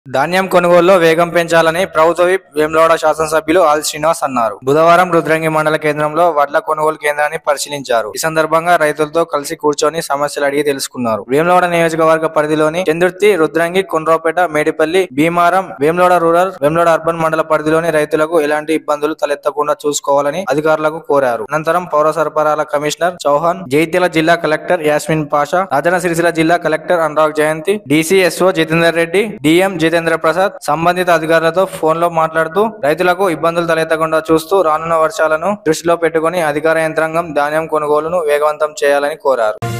ధాన్యం కొనుగోలులో వేగం పెంచాలని ప్రభుత్వ విప్ వేములవాడ శాసనసభ్యులు ఆల్ శ్రీనివాస్ అన్నారు. బుధవారం రుద్రంగి మండల కేంద్రంలో వడ్ల కొనుగోలు కేంద్రాన్ని పరిశీలించారు. ఈ సందర్భంగా రైతులతో కలిసి కూర్చొని సమస్యలు అడిగి తెలుసుకున్నారు. వేములవాడ నియోజకవర్గ పరిధిలోని చందుర్తి, రుద్రంగి, కొండ్రోపేట, మేడిపల్లి, భీమారం, వేములవాడ రూరల్, వేములవాడ అర్బన్ మండల పరిధిలోని రైతులకు ఎలాంటి ఇబ్బందులు తలెత్తకుండా చూసుకోవాలని అధికారులకు కోరారు. అనంతరం పౌర సరఫరాల కమిషనర్ చౌహాన్, జైత్యాల జిల్లా కలెక్టర్ యాస్మిన్ పాషా, రాజన్న సిరిసిల్ల జిల్లా collector Anurag Jayanti, DCSO Jitender Reddy, DM Jitendra Prasad సంబంధిత అధికారులతో ఫోన్ లో మాట్లాడుతూ రైతులకు ఇబ్బందులు తలెత్తకుండా చూస్తూ రానున్న వర్షాలను దృష్టిలో పెట్టుకుని అధికార యంత్రాంగం ధాన్యం కొనుగోలును వేగవంతం చేయాలని కోరారు.